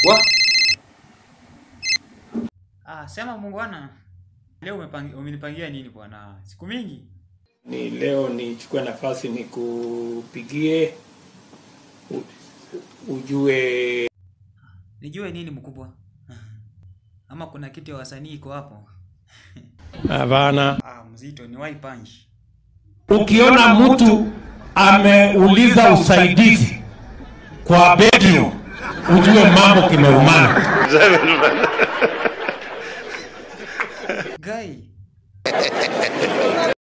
Wa? Sema Muungwana. Leo umenipangia nini bwana? Siku mingi. Ni leo nichukue nafasi nikupigie ujue. Nijue nini mkubwa? Ama kuna kitu ya wasanii iko hapo? Hapana. Mzito ni white punch. Ukiona mtu ameuliza usaidizi kwa bedroom, ujue mambo kimeumana. Guy.